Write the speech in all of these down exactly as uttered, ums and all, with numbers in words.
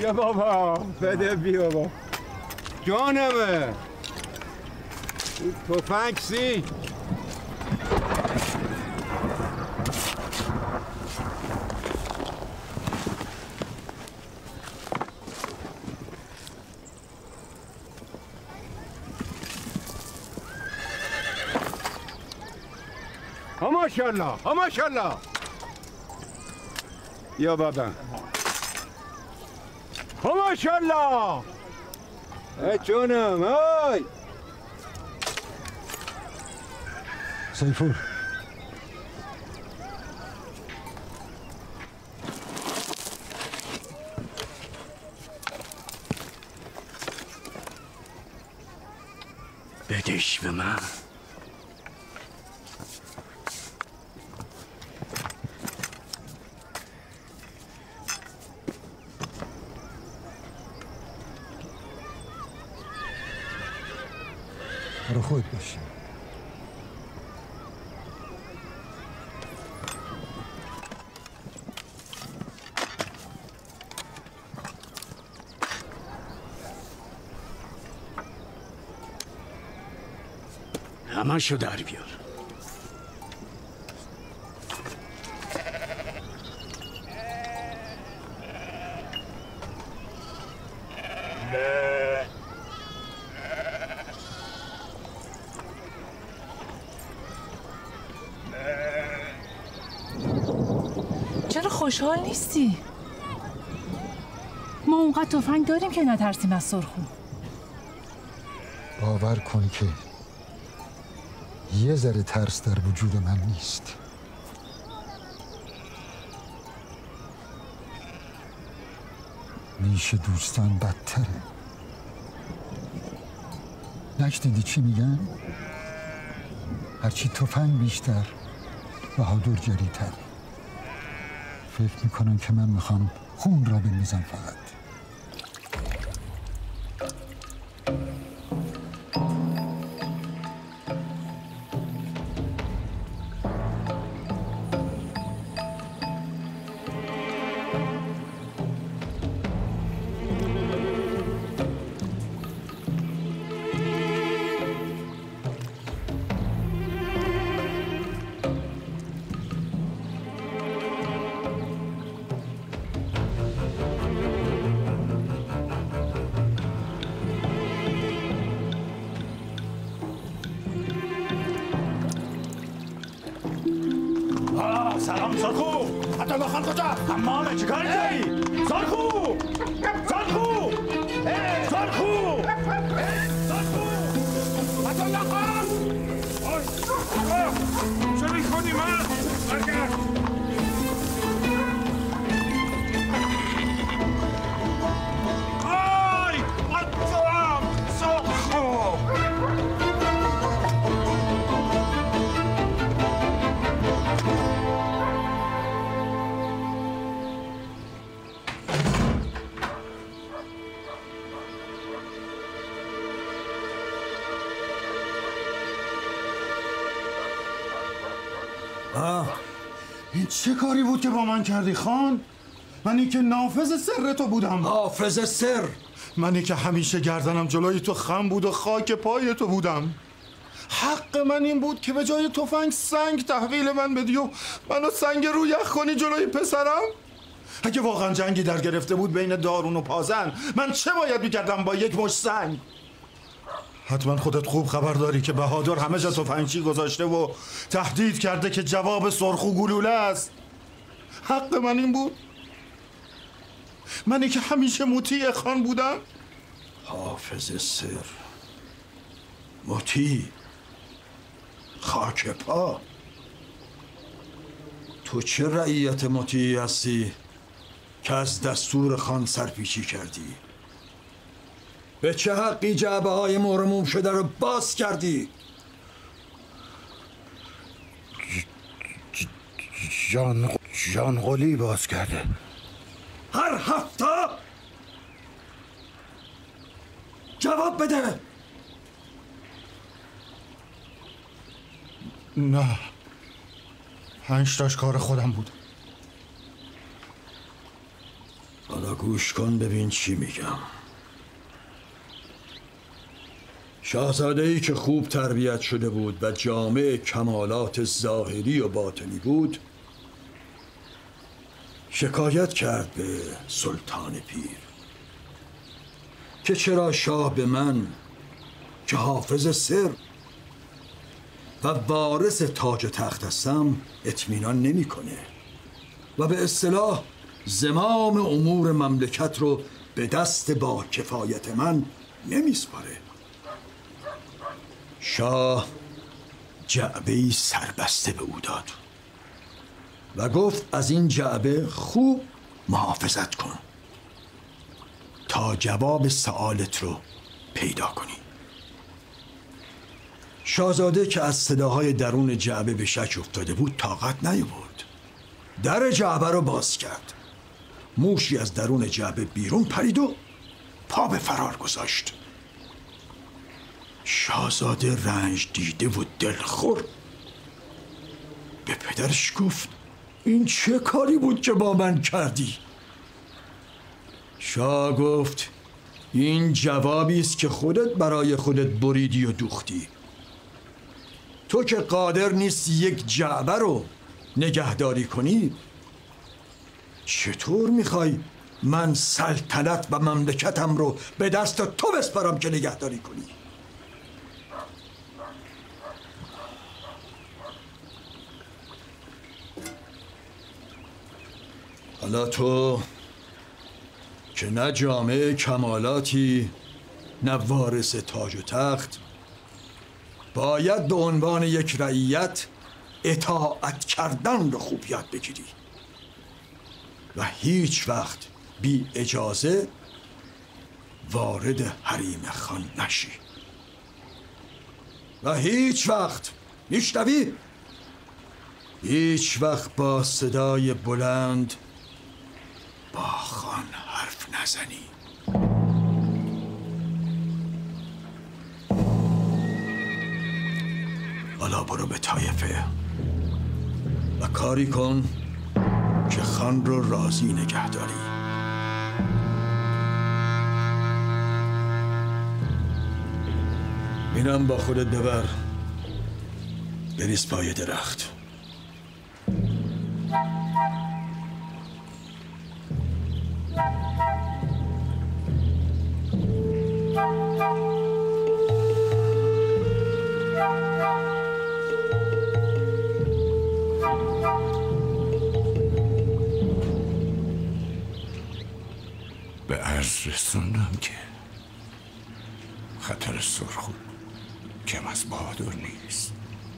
بیا بابا بده بیا بابا جانمه تفنگ سی ها ماشاءالله ها ماشاءالله یا بابا ها ماشاءالله ای جونم ای سیفور بدش به من برای خود باشی همشو در بیار چرا خوشحال نیستی؟ ما اونقدر تفنگ داریم که نترسیم از سرخو. باور کن که یه ذره ترس در وجود من نیست. نیش دوستان بدتره. نشنیدی چی میگن؟ هرچی تفنگ بیشتر بهادر جری‌تر. فکر میکنن که من میخوام خون را بریزم فقط. سلام سرخو عبدالله خان کجا؟ حمامه چی کار کردی؟ سرخو سرخو سرخو سرخو عبدالله خان چرا این خودی من؟ برگرد آی عبدالله سرخو این چه کاری بود که با من کردی خان؟ منی که نافذ سر تو بودم. نافذ سر؟ منی که همیشه گردنم جلوی تو خم بود و خاک پای تو بودم. حق من این بود که به جای تفنگ سنگ تحویل من بدی و منو سنگ رو یخ کنی جلوی پسرم. اگه واقعا جنگی در گرفته بود بین دارون و پازن، من چه باید میکردم با یک مشت سنگ؟ حتما خودت خوب خبر داری که بهادر همه جا تفنگچی گذاشته و تهدید کرده که جواب سرخو گلوله است. حق من این بود؟ منی که همیشه مطیع خان بودم؟ حافظ سر، مطیع، خاک پا. تو چه رعیت مطیعی هستی که از دستور خان سرپیچی کردی؟ به چه حقی جعبه های مرموم شده رو باز کردی؟ جان جان قلی باز کرده. هر هفته جواب بده. نه، پنج تاش کار خودم بود. حالا گوش کن ببین چی میگم. شاهزاده ای که خوب تربیت شده بود و جامع کمالات ظاهری و باطنی بود شکایت کرد به سلطان پیر که چرا شاه به من که حافظ سر و وارث تاج و تخت هستم اطمینان نمیکنه و به اصطلاح زمام امور مملکت رو به دست با کفایت من نمیسپاره. شاه جعبه‌ای سربسته به او داد و گفت از این جعبه خوب محافظت کن تا جواب سوالت رو پیدا کنی. شاهزاده که از صداهای درون جعبه به شک افتاده بود طاقت نیاورد. در جعبه رو باز کرد. موشی از درون جعبه بیرون پرید و پا به فرار گذاشت. شاهزاده رنج دیده و دلخور به پدرش گفت این چه کاری بود که با من کردی؟ شاه گفت این جوابی است که خودت برای خودت بریدی و دوختی. تو که قادر نیستی یک جعبه رو نگهداری کنی، چطور میخوای من سلطنت و مملکتم رو به دست تو بسپارم که نگهداری کنی؟ حالا تو که نه جامع کمالاتی نه وارث تاج و تخت باید به عنوان یک رعیت اطاعت کردن رو خوب یاد بگیری و هیچ وقت بی اجازه وارد حریم خان نشی و هیچ وقت میشنوی؟ هیچ وقت با صدای بلند با خان حرف نزنی. حالا برو به طایفه و کاری کن که خان رو راضی نگه داری. اینم با خودت ببر بریز پای درخت. به عرض رسوندم که خطر سرخو کم از بهادر نیست.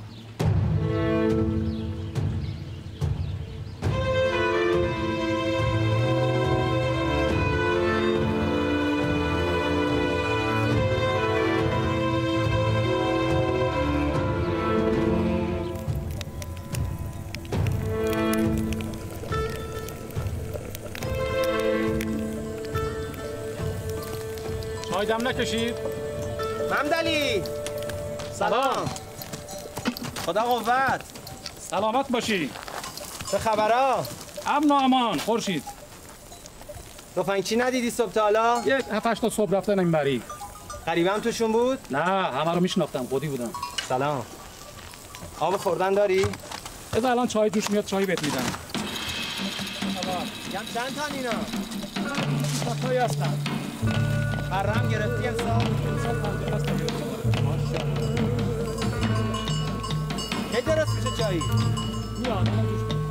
چای دم نکشید؟ ممدلی سلام. خدا قوت. سلامت باشی. چه خبرها؟ امن و امان خورشید. تفنگچی ندیدی صبح تا حالا؟ یک هفت هشت تا صبح رفتن این بری. قریبم توشون بود؟ نه همه رو میشناختم، خودی بودم. سلام. آب خوردن داری؟ از الان چای جوش میاد، چای بهت میدم. میگم چند تا اینا؟ چای هستن. برم گرفتی امسال؟ امسال پنجاه هستن. ماشاءالله. کی درست میشه چایی؟ میاد الان جوش میاد.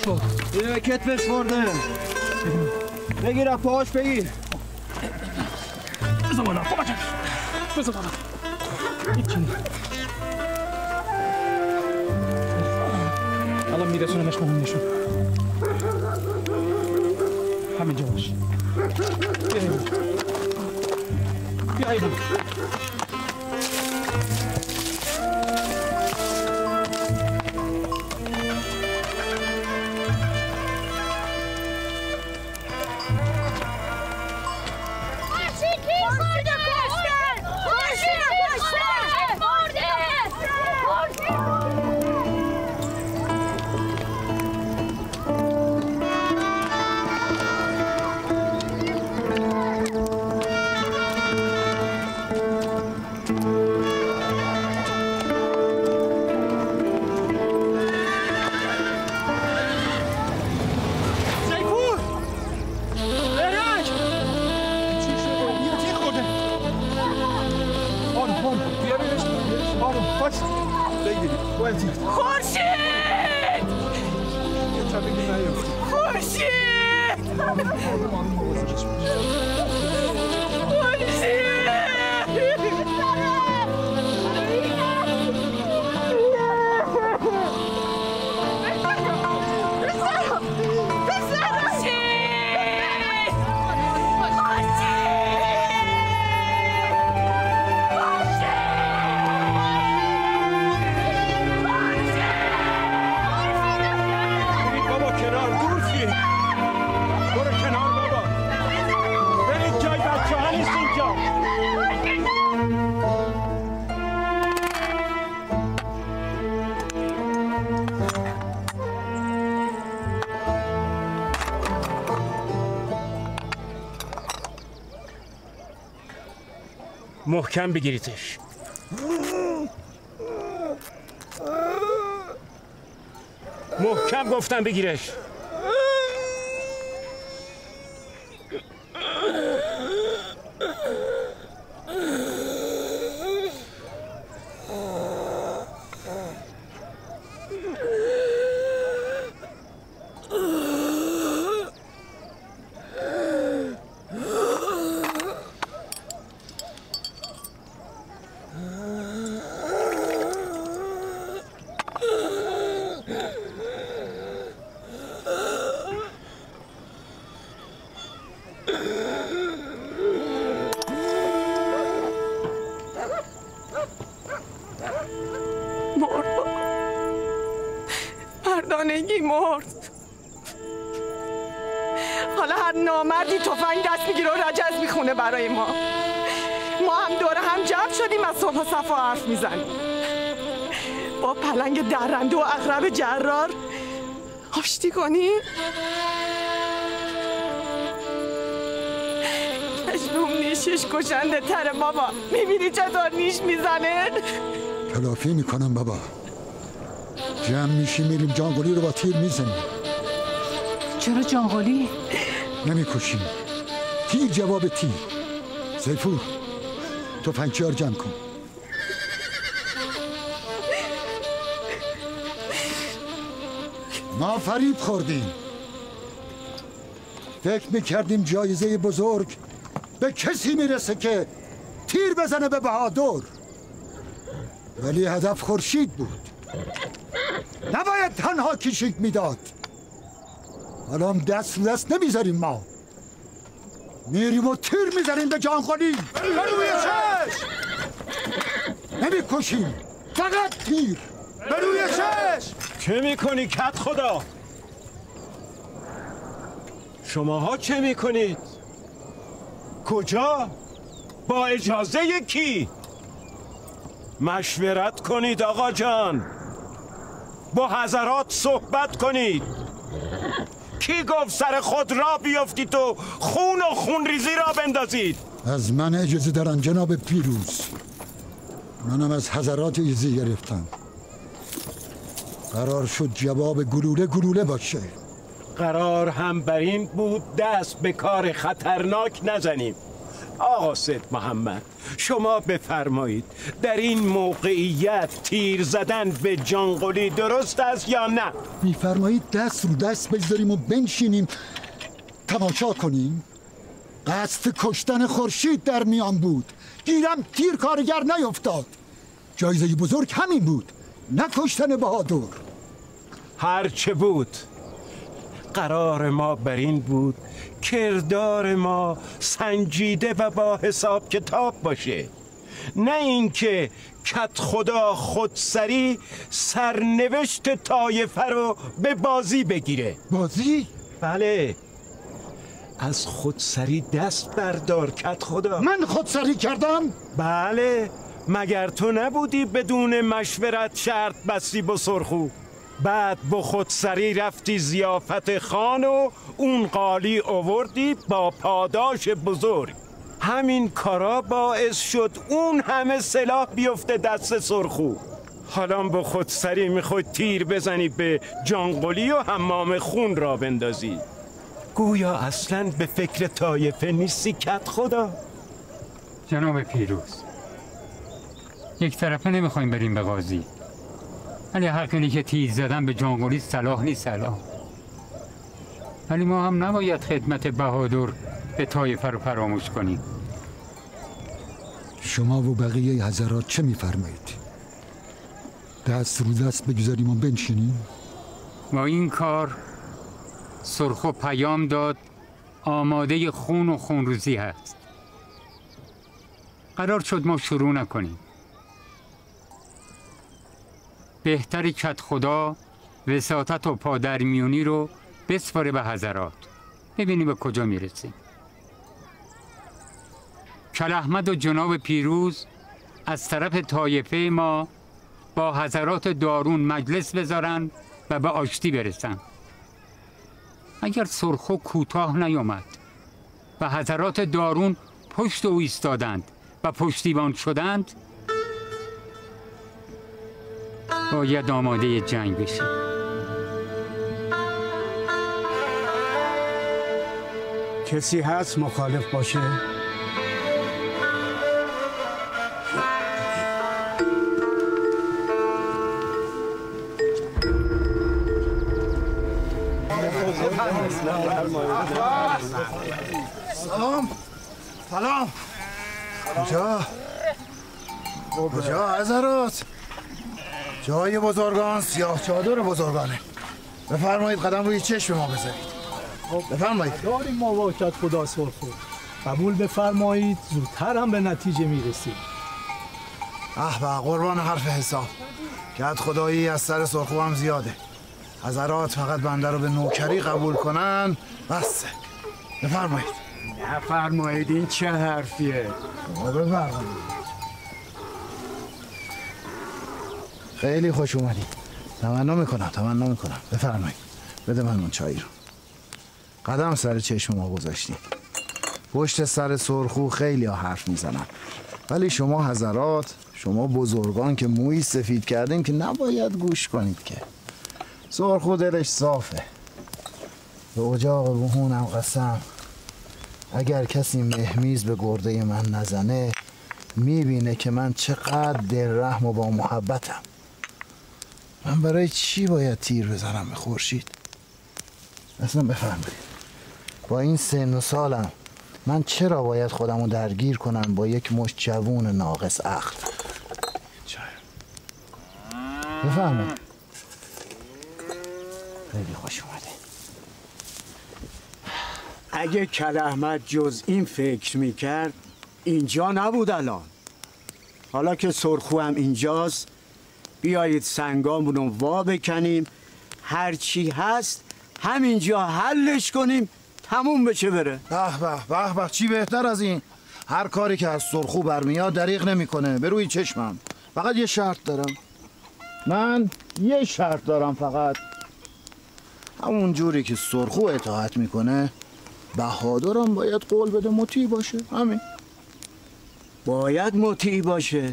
کن. اینو به کتفش خورده. بگیر از پاهاش بگیر. بزن بالا کمکش. بزن بالا. هیچی. الان میرسونمش به اون نشون. همینجا باش. بیا اینجا. بیا اینجا. محکم بگیریدش. محکم گفتم بگیرش. مردانگی مرد. حالا هر نامردی تفنگ دست میگیره و رجز میخونه برای ما. ما هم دور هم جمع شدیم از صلح و صفا حرف میزنیم. با پلنگ درنده و عقرب جرار آشتی کنیم. کشلوم نیشش کشنده تره بابا. میبینی چطور نیش میزنه؟ تلافی میکنم بابا. جمع میشیم میریم جانگولی رو با تیر میزنیم. چرا جانگولی؟ نمیکشیم. تیر جواب تیر. سیفور تفنگچی‌ها رو جمع کن. ما فریب خوردیم. فکر میکردیم جایزه بزرگ به کسی میرسه که تیر بزنه به بهادر، ولی هدف خورشید بود. نباید تنها کشیک میداد. حالا هم دست دست نمیذاریم. ما میریم و تیر میزنیم به جانخالی. به روی چشم. نمیکشیم، فقط تیر. به روی چشم. چه میکنی کت خدا؟ شماها چه میکنید؟ کجا؟ با اجازه کی؟ مشورت کنید آقا جان. با حضرات صحبت کنید. کی گفت سر خود را بیفتید تو خون و خون ریزی را بندازید؟ از من اجازه دارن جناب پیروز. منم از حضرات اجازه گرفتم. قرار شد جواب گلوله گلوله باشه. قرار هم بر این بود دست به کار خطرناک نزنیم. آقا سید محمد شما بفرمایید در این موقعیت تیر زدن به جانقلی درست است یا نه؟ میفرمایید دست رو دست بگذاریم و بنشینیم تماشا کنیم؟ قصد کشتن خورشید در میان بود، گیرم تیر کارگر نیفتاد. جایزه بزرگ همین بود، نه کشتن بهادر. هرچه بود قرار ما بر این بود کردار ما سنجیده و با حساب کتاب باشه، نه اینکه کت خدا خودسری سرنوشت طایفه رو به بازی بگیره. بازی؟ بله، از خودسری دست بردار کت خدا. من خودسری کردم؟ بله، مگر تو نبودی بدون مشورت شرط بستی با سرخو؟ بعد با خودسری رفتی ضیافت خان و اون قالی آوردی با پاداش بزرگ. همین کارا باعث شد اون همه سلاح بیفته دست سرخو. حالا با خودسری میخوای تیر بزنی به جانقلی و حمام خون را بندازی. گویا اصلا به فکر طایفه نیستی کت خدا. جناب پیروز، یک طرفه نمیخوایم بریم به قاضی، ولی حق اینه که تیر زدن به جانقلی صلاح نیست صلاح. ولی ما هم نباید خدمت بهادر به طایفه رو فراموش کنیم. شما و بقیه حضرات چه میفرمایید؟ دست رو دست بگذاریم و بنشینیم؟ با این کار سرخو پیام داد آماده خون و خونریزی هست. قرار شد ما شروع نکنیم. بهتری کت خدا وساطت و پادرمیونی رو بسپاره به حضرات، ببینیم به کجا میرسیم. کل احمد و جناب پیروز از طرف طایفه ما با حضرات دارون مجلس بذارن و به آشتی برسن. اگر سرخو کوتاه نیامد و حضرات دارون پشت او ایستادند و پشتیبان شدند، باید آماده جنگ بشیم. کسی هست مخالف باشه؟ سلام سلام. کجا؟ کجا حضرات؟ جای بزرگان سیاه چادر بزرگانه. بفرمایید قدم روی چشم ما بذارید. بفرمایید. داریم ما با کت خدا سرخو. قبول بفرمایید، زودتر هم به نتیجه میرسیم. اه به قربان حرف حساب. کت خدایی از سر سرخو هم زیاده. حضرات فقط بنده رو به نوکری قبول کنن بسه. بفرمایید. بفرمایید، این چه حرفیه؟ بفرمایید. خیلی خوش اومدید. تمنا میکنم تمنا میکنم. بفرمایید. بده من اون چایی رو. قدم سر چشم ما گذاشتید. پشت سر سرخو خیلی ها حرف میزنن، ولی شما حضرات، شما بزرگان که موی سفید کردین که نباید گوش کنید که. سرخو دلش صافه. به اجاق بهونم قسم اگر کسی مهمیز به گرده من نزنه میبینه که من چقدر دل رحم و با محبتم. من برای چی باید تیر بزنم به خورشید؟ اصلا بفرمایید، با این سن و سالم من چرا باید خودم رو درگیر کنم با یک مشت جوون ناقص عقل؟ بفرمایید. خیلی خوش اومده. اگه کل احمد جز این فکر میکرد اینجا نبود الان. حالا که سرخو هم اینجاست، بیایید سنگامون رو وا بکنیم، هرچی هست همینجا حلش کنیم، تموم بشه بره. به به به به، چی بهتر از این؟ هر کاری که از سرخو برمیاد دریغ نمیکنه. به روی چشمم. فقط یه شرط دارم. من یه شرط دارم فقط. همون جوری که سرخو اطاعت میکنه بهادرم باید قول بده مطیع باشه. همین. باید مطیع باشه.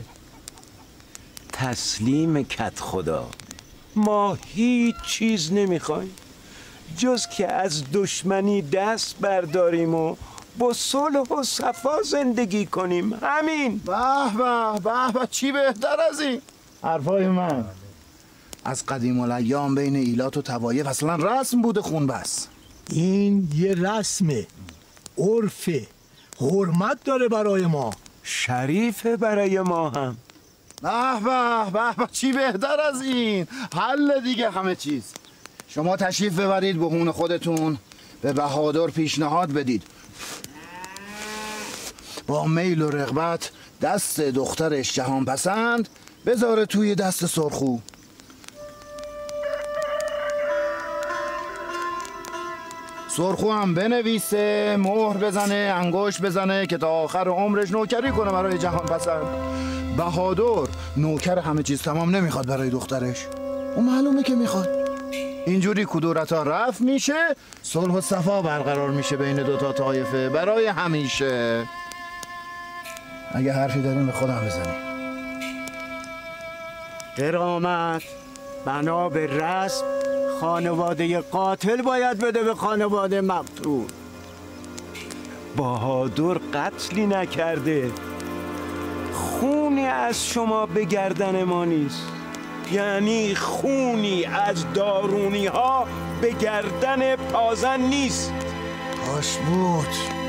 تسلیم کت خدا. ما هیچ چیز نمیخوایم جز که از دشمنی دست برداریم و با صلح و صفا زندگی کنیم. همین. به به به به، چی بهتر از این حرفای من. از قدیم الایام بین ایلات و طوایف اصلا رسم بوده خون بس. این یه رسمه، عرفه، حرمت داره برای ما، شریفه برای ما هم. به به به به، چی بهتر از این. حل دیگه همه چیز. شما تشریف ببرید به خون خودتون، به بهادر پیشنهاد بدید با میل و رغبت دست دخترش جهان پسند بذاره توی دست سرخو. سرخو هم بنویسه، مهر بزنه، انگشت بزنه که تا آخر عمرش نوکری کنه برای جهان پسند. بهادر نوکر همه چیز تمام نمیخواد برای دخترش، اون معلومه که میخواد. اینجوری کدورت ها رفع میشه، صلح و صفا برقرار میشه بین دوتا طایفه برای همیشه. اگه حرفی داریم به خودم بزنیم. قرامت بنا به رسم خانواده قاتل باید بده به خانواده مقتول. بهادر قتلی نکرده، خونی از شما به گردن ما نیست. یعنی خونی از دارونی ها به گردن پازن نیست. کاش بود،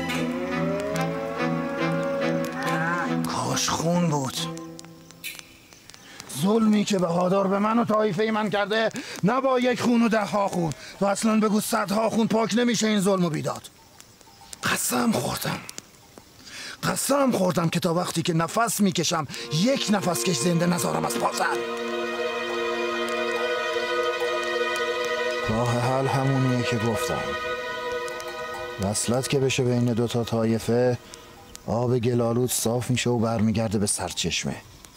کاش خون بود. ظلمی که بهادر به من و طایفه من کرده نه با یک خون و ده ها خون، تو اصلا بگو صدها خون پاک نمیشه این ظلم و بیداد. قسم خوردم قسم خوردم که تا وقتی که نفس میکشم یک نفس کش زنده نذارم از پازن. راه حل همونیه که گفتم. وصلت که بشه بین دوتا طایفه، آب گلالود صاف میشه و برمیگرده به سرچشمه.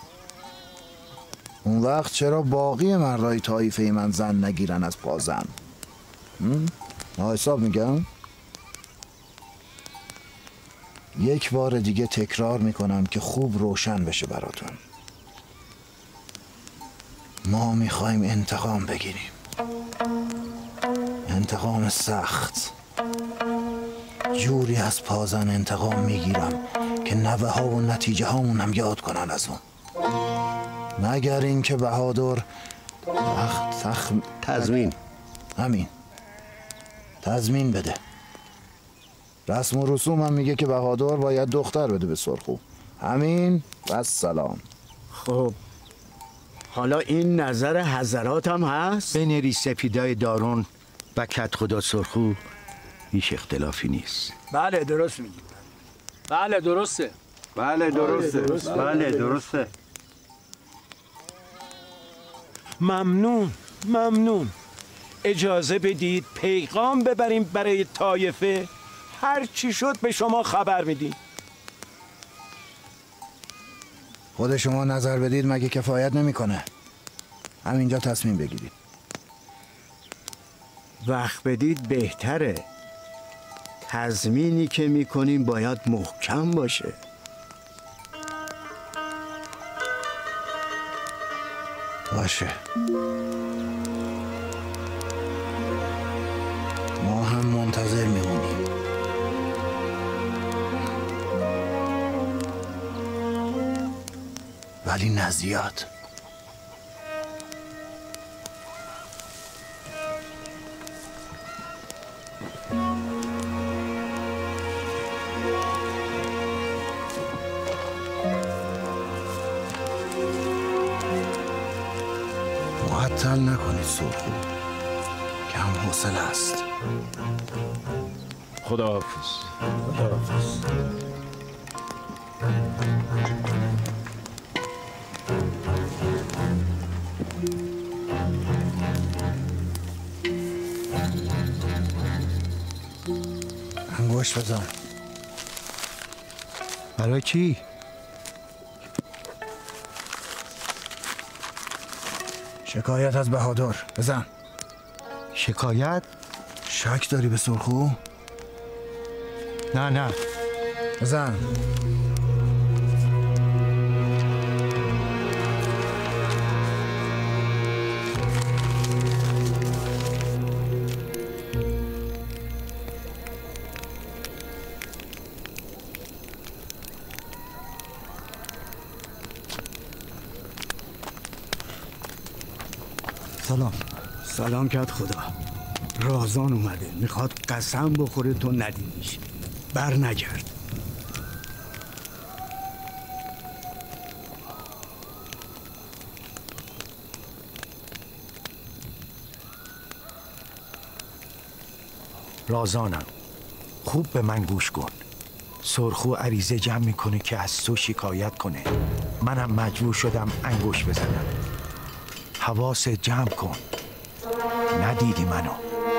اون وقت چرا باقی مردای طایفه من زن نگیرن از پازن؟ نه حساب میگم. یک بار دیگه تکرار میکنم که خوب روشن بشه براتون. ما میخوایم انتقام بگیریم، انتقام سخت. جوری از پازن انتقام میگیرم که نوه ها و نتیجه هامون هم یاد کنن از اون. مگر این که بهادر تخ... تخ... تضمین همین تضمین بده. رسم و رسوم هم میگه که بهادر باید دختر بده به سرخو. همین و سلام. خب حالا این نظر حضرات هم هست؟ بین ریش سپیدای دارون و کت خدا سرخو هیچ اختلافی نیست. بله درست میگی. بله درسته. بله درسته. بله درسته. ممنون ممنون. اجازه بدید پیغام ببریم برای طایفه. هر چی شد به شما خبر میدیم. خود شما نظر بدید مگه کفایت نمیکنه؟ همینجا تصمیم بگیرید. وقت بدید بهتره. تضمینی که میکنیم باید محکم باشه. باشه. ما هم منتظر میمونیم. ولی نه زیاد. معطل نکنید سرخو، کم حوصله است. خداحافظ. خداحافظ. انگشت بزن. برای چی؟ شکایت از بهادر. بزن. شکایت؟ شک داری به سرخو؟ نه نه. بزن. سلام. سلام کرد خدا. رازان اومده میخواد قسم بخوره تو ندیدیش. بر نگرد. رازانم، خوب به من گوش کن. سرخو عریضه جمع میکنه که از تو شکایت کنه. منم مجبور شدم انگوش بزنم. حواست جمع کن. ندیدی منو.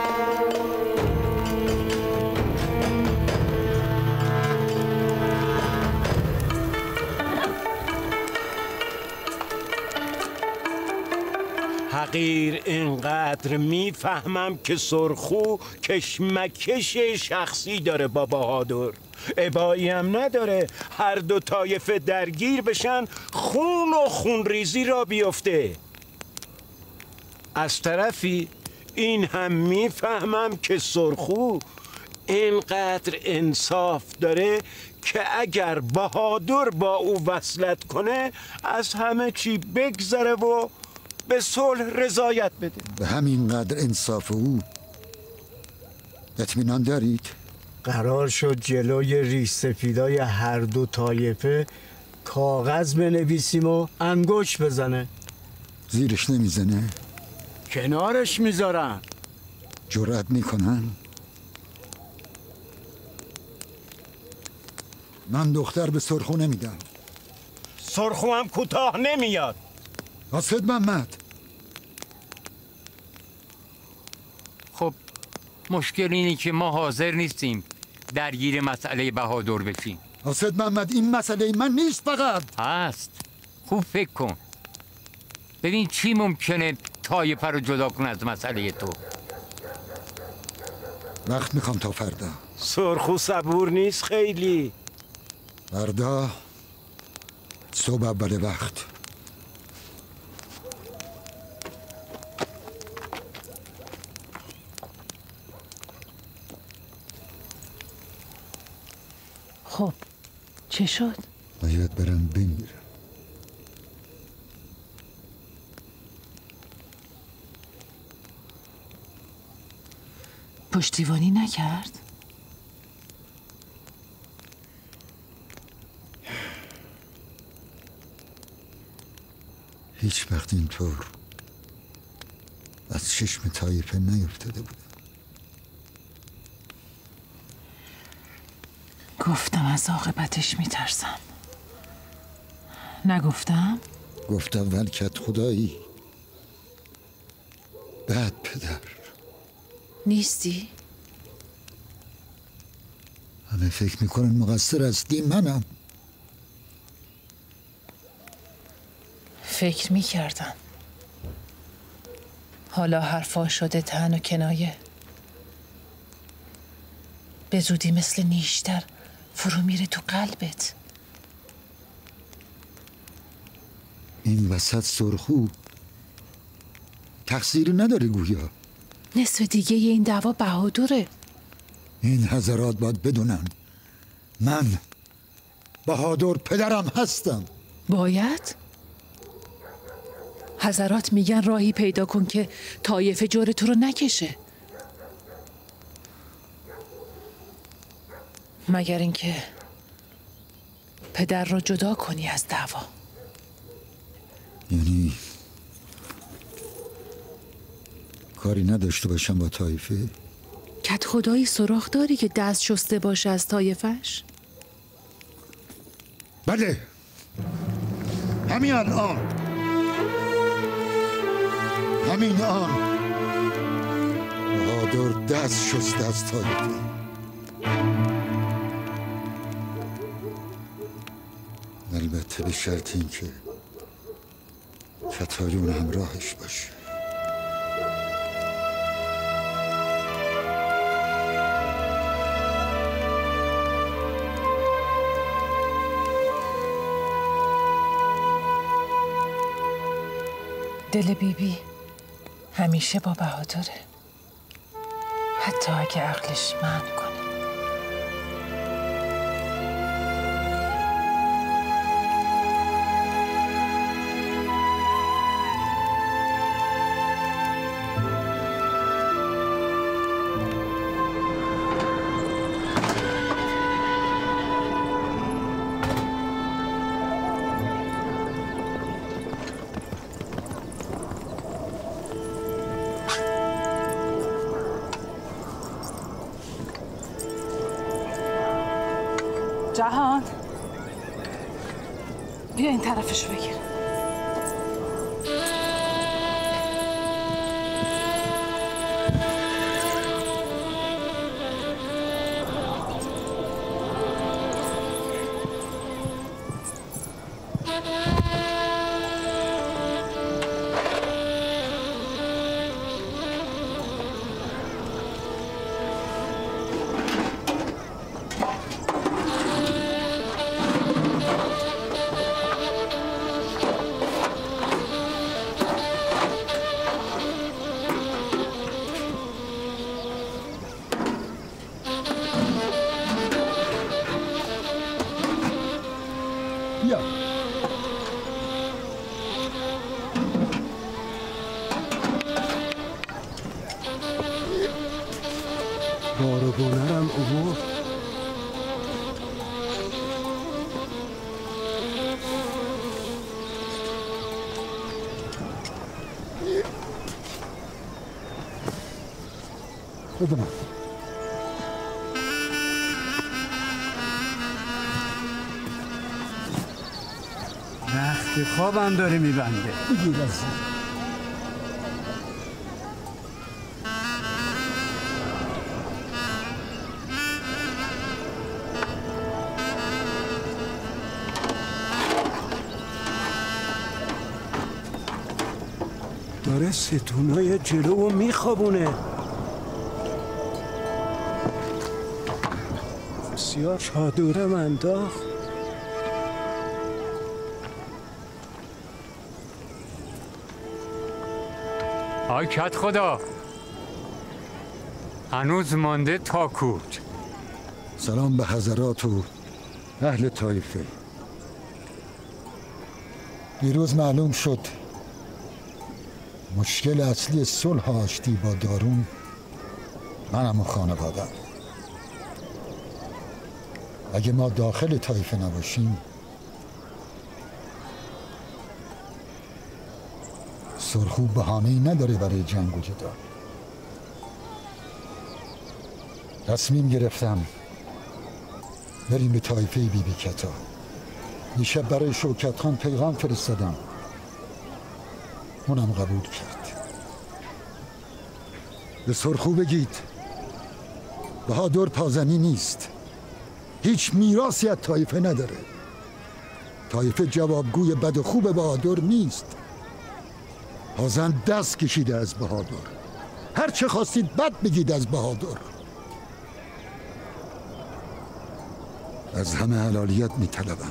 حقیر اینقدر میفهمم که سرخو کشمکش شخصی داره با بهادر. ابایی هم نداره هر دو طایفه درگیر بشن، خون و خونریزی را بیفته. از طرفی این هم میفهمم که سرخو اینقدر انصاف داره که اگر بهادر با او وصلت کنه از همه چی بگذره و به صلح رضایت بده. به همینقدر انصاف او اطمینان دارید؟ قرار شد جلوی ریش سفیدای هر دو طایفه کاغذ بنویسیم و انگشت بزنه. زیرش نمیزنه؟ کنارش میذارن. جرأت میکنن؟ من دختر به سرخو نمیدم. سرخو هم کوتاه نمیاد. اسد محمد، خب مشکل اینه که ما حاضر نیستیم درگیر مسئله بهادر بشیم. اسد محمد، این مسئله من نیست فقط. هست. خوب فکر کن. ببین چی ممکنه طایفه رو جدا کنه از مسئله تو. وقت میخوام تا فردا. سرخو صبور نیست خیلی. فردا صبح اول وقت. خب چه شد؟ باید برم بمیرم. پشتیبانی نکرد؟ هیچ وقت اینطور از چشم طایفه نیفتاده بودم. گفتم از عاقبتش میترسم. نگفتم؟ گفتم ولکت خدایی. بعد پدر نیستی؟ همه فکر میکنن مقصر هستی، منم. فکر میکردم. حالا حرفا شده تن و کنایه. به زودی مثل نیشتر فرو میره تو قلبت. این وسط سرخو تقصیری نداره گویا. نصف دیگه این دعوا بهادره. این حضرات باید بدونن من بهادر پدرم هستم. باید؟ حضرات میگن راهی پیدا کن که طایفه جور تو رو نکشه. مگر اینکه پدر رو جدا کنی از دعوا. یعنی کاری نداشته باشم با طایفه؟ کت خدایی سراغ داری که دست شسته باشه از طایفش؟ بله، همین الان، همین آن بهادر دست شسته از طایفه. البته به شرط این که فتایون همراهش باشه. دل بیبی همیشه با بهادره، حتی اگه عقلش منع کنه. جهان بیا این طرفشو بگیر. بارگونرم اوورد. بده من. رخت خوابم داره میبنده. بگیر از داره ستونای جلو میخوابونه. بسیار چادرم انداخت. آی کت خدا، هنوز مانده تا کوت. سلام به حضرات و اهل طایفه. دیروز معلوم شد مشکل اصلی صلح آشتی با دارون منم و خانوادم. اگه ما داخل طایفه نباشیم سرخو بهانه‌ای نداره برای جنگ و جدال. تصمیم گرفتم بریم به طایفه بی بی کتا. دیشب برای شوکت خان پیغام فرستادم، اونم قبول کرد. به سرخو بگید بهادر پازنی نیست، هیچ میراثی از طایفه نداره. طایفه جوابگوی بد و خوب بهادر نیست. پازن دست کشیده از بهادر، هر چه خواستید بد بگید از بهادر. از همه حلالیت میطلبم.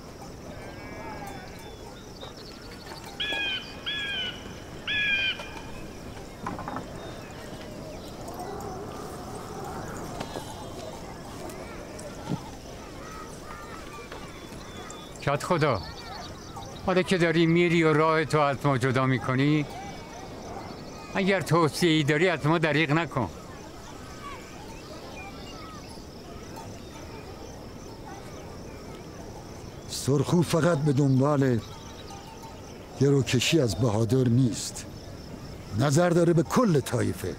کت خدا، حالا که داری میری و راه تو از ما جدا میکنی، اگر توصیه‌ای داری از ما دریغ نکن. سرخو فقط به دنبال گروکشی از بهادر نیست، نظر داره به کل طایفه.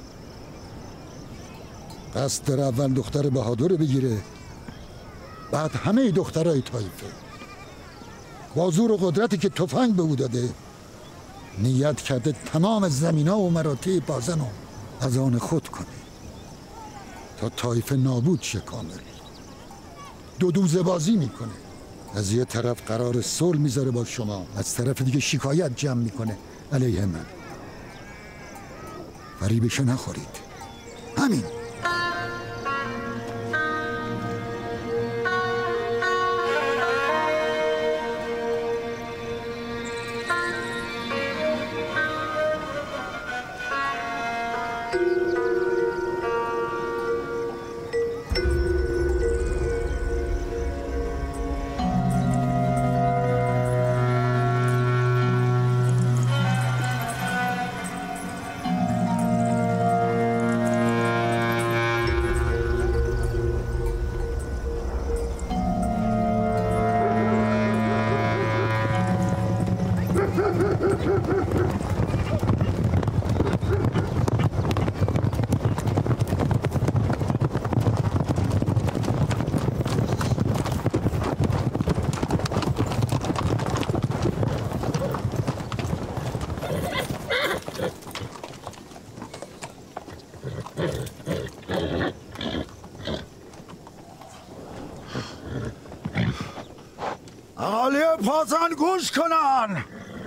قصد داره اول دختر بهادر بگیره، بعد همه دخترای طایفه. با زور و قدرتی که تفنگ به او داده نیت کرده تمام زمینا و مراتع پازن رو از آن خود کنه تا طایفه نابود شه کامل. دو دوزه بازی میکنه. از یه طرف قرار صلح میذاره با شما، از طرف دیگه شکایت جمع میکنه علیه من. فریبشو نخورید. همین. سربازان گوش کنن.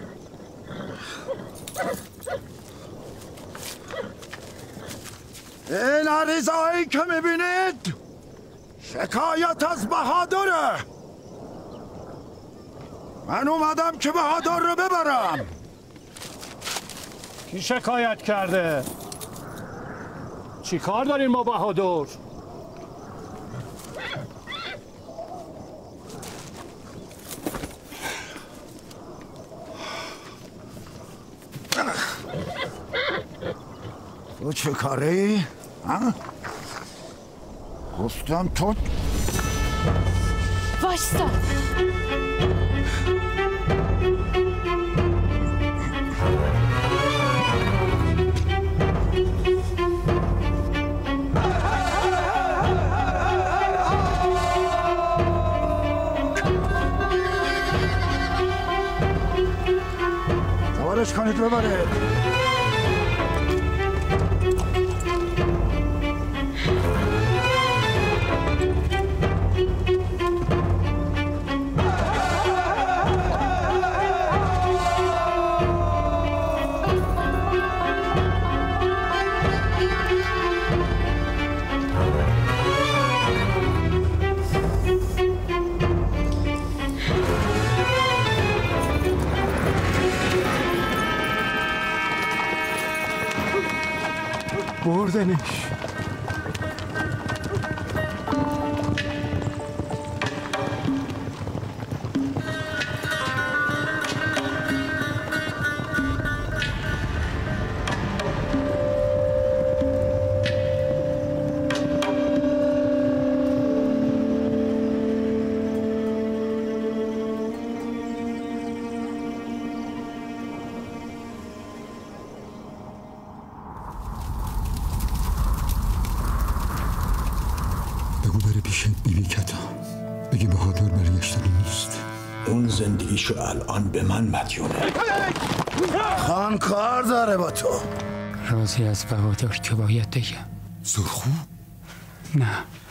این عریضه‌هایی که میبینید شکایت از بهادره. من اومدم که بهادر رو ببرم. کی شکایت کرده؟ چی کار دارین با بهادر؟ تو چه کاری؟ ها؟ گفتم تو وایستا. سوارش کنید ببره. بردنش. زندگیشو الان به من مدیونه. خان کار داره با تو. رازی از بهادر که باید بگم. سرخو؟ نه